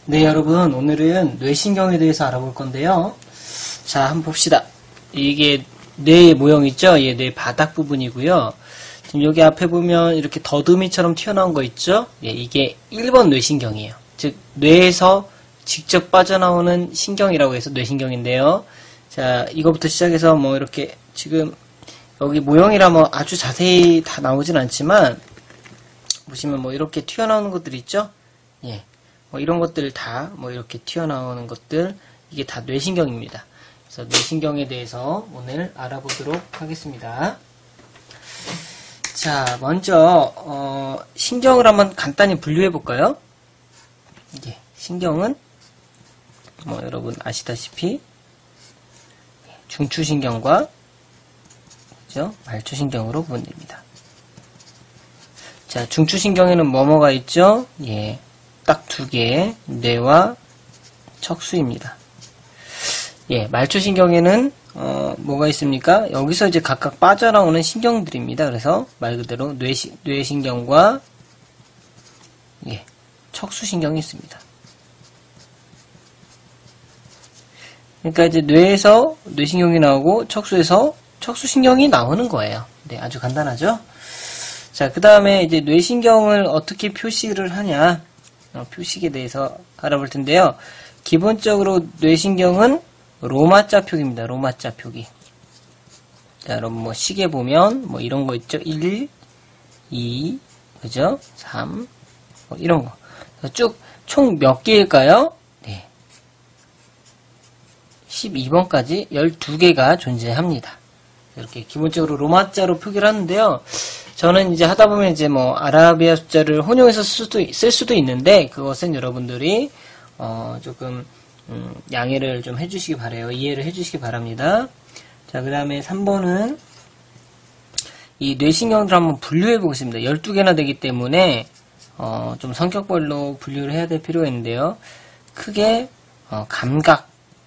네, 여러분, 오늘은 뇌신경에 대해서 알아볼 건데요. 자, 한번 봅시다. 이게 뇌의 모형 있죠? 예, 뇌 바닥 부분이고요. 지금 여기 앞에 보면 이렇게 더듬이처럼 튀어나온 거 있죠? 예, 이게 1번 뇌신경이에요. 즉, 뇌에서 직접 빠져나오는 신경이라고 해서 뇌신경인데요. 자, 이거부터 시작해서 뭐 이렇게 지금 여기 모형이라 뭐 아주 자세히 다 나오진 않지만 보시면 뭐 이렇게 튀어나오는 것들 있죠? 예. 뭐 이런 것들 다 뭐 이렇게 튀어나오는 것들 이게 다 뇌신경입니다. 그래서 뇌신경에 대해서 오늘 알아보도록 하겠습니다. 자, 먼저 신경을 한번 간단히 분류해 볼까요? 이제 신경은 뭐 여러분 아시다시피 중추신경과 그죠? 말초신경으로 구분됩니다. 자, 중추신경에는 뭐뭐가 있죠? 예. 딱 두 개의 뇌와 척수입니다. 예, 말초신경에는 뭐가 있습니까? 여기서 이제 각각 빠져나오는 신경들입니다. 그래서 말 그대로 뇌신경과 예, 척수신경이 있습니다. 그러니까 이제 뇌에서 뇌신경이 나오고 척수에서 척수신경이 나오는 거예요. 네, 아주 간단하죠? 자, 그 다음에 이제 뇌신경을 어떻게 표시를 하냐? 표식에 대해서 알아볼 텐데요. 기본적으로 뇌신경은 로마자 표기입니다. 로마자 표기. 자, 여러분 뭐 시계 보면 뭐 이런 거 있죠? 1, 2, 그죠? 3, 뭐 이런 거. 쭉 총 몇 개일까요? 네. 12번까지 12개가 존재합니다. 이렇게 기본적으로 로마자로 표기를 하는데요. 저는 이제 하다 보면 이제 뭐 아라비아 숫자를 혼용해서 쓸 수도 있는데 그것은 여러분들이 조금 양해를 좀 해주시기 바래요. 이해를 해주시기 바랍니다. 자, 그 다음에 3번은 이 뇌신경들 한번 분류해 보겠습니다. 12개나 되기 때문에 좀 성격별로 분류를 해야 될 필요가 있는데요. 크게 감각,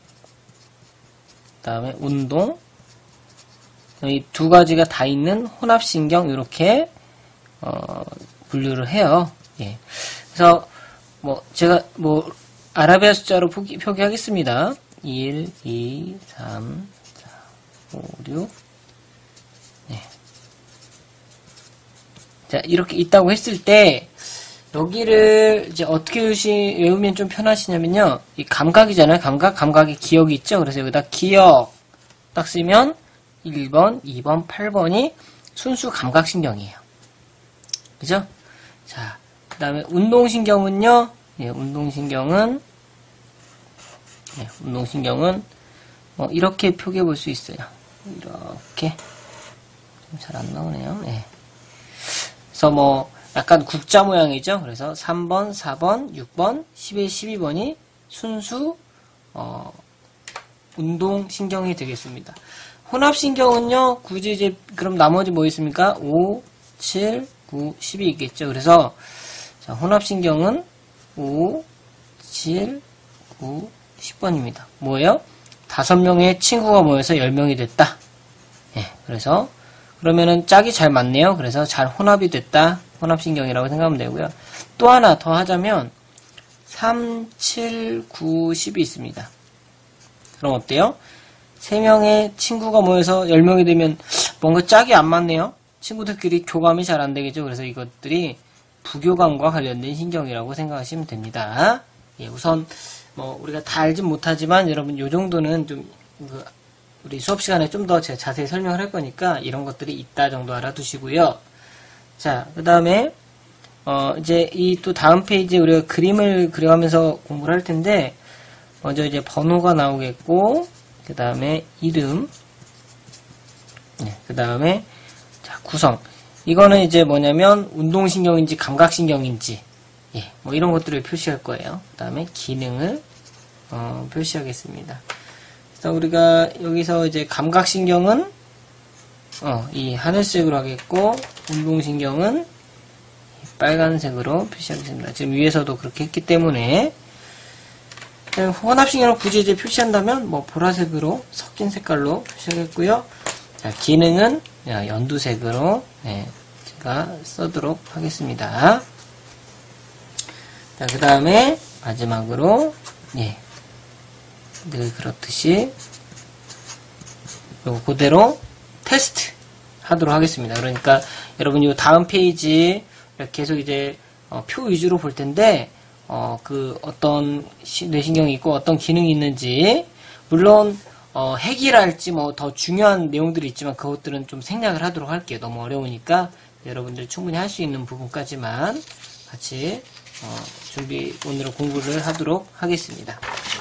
그 다음에 운동, 이 두 가지가 다 있는 혼합신경 이렇게 분류를 해요. 예. 그래서 뭐 제가 뭐 아라비아 숫자로 표기하겠습니다. 1, 2, 3, 4, 5, 6. 네. 자, 이렇게 있다고 했을 때 여기를 이제 어떻게 외우면 좀 편하시냐면요. 이 감각이잖아요. 감각의 기억이 있죠. 그래서 여기다 기억 딱 쓰면 1번, 2번, 8번이 순수 감각신경이에요. 그죠? 자, 그 다음에 운동신경은요, 예, 운동신경은 이렇게 표기해 볼 수 있어요. 이렇게. 잘 안 나오네요. 예. 그래서 뭐, 약간 국자 모양이죠? 그래서 3번, 4번, 6번, 11, 12번이 순수, 운동신경이 되겠습니다. 혼합신경은요, 굳이 이제, 그럼 나머지 뭐 있습니까? 5, 7, 9, 10이 있겠죠. 그래서, 자, 혼합신경은 5, 7, 9, 10번입니다. 뭐예요? 5명의 친구가 모여서 10명이 됐다. 예, 그래서, 그러면은 짝이 잘 맞네요. 그래서 잘 혼합이 됐다. 혼합신경이라고 생각하면 되고요. 또 하나 더 하자면, 3, 7, 9, 10이 있습니다. 그럼 어때요? 3명의 친구가 모여서 10명이 되면 뭔가 짝이 안 맞네요. 친구들끼리 교감이 잘 안 되겠죠. 그래서 이것들이 부교감과 관련된 신경이라고 생각하시면 됩니다. 예, 우선 뭐 우리가 다 알진 못하지만 여러분 요 정도는 좀 우리 수업 시간에 좀 더 제가 자세히 설명을 할 거니까 이런 것들이 있다 정도 알아두시고요. 자, 그 다음에 이제 이 또 다음 페이지에 우리가 그림을 그려가면서 공부를 할 텐데 먼저 이제 번호가 나오겠고 그 다음에 이름, 네, 그 다음에 자 구성. 이거는 이제 뭐냐면 운동신경인지 감각신경인지, 예, 뭐 이런 것들을 표시할 거예요. 그 다음에 기능을 표시하겠습니다. 그래서 우리가 여기서 이제 감각신경은 이 하늘색으로 하겠고 운동신경은 빨간색으로 표시하겠습니다. 지금 위에서도 그렇게 했기 때문에. 혼합신경을 굳이 이제 표시한다면 뭐 보라색으로 섞인 색깔로 표시하겠고요. 자, 기능은 연두색으로 제가 써도록 하겠습니다. 자, 그 다음에 마지막으로, 예. 늘 그렇듯이, 요거 그대로 테스트 하도록 하겠습니다. 그러니까, 여러분, 요 다음 페이지, 계속 이제, 표 위주로 볼 텐데, 어떤 뇌신경이 있고 어떤 기능이 있는지, 물론, 핵이랄지 뭐 더 중요한 내용들이 있지만 그것들은 좀 생략을 하도록 할게요. 너무 어려우니까 여러분들 충분히 할 수 있는 부분까지만 같이 오늘 공부를 하도록 하겠습니다.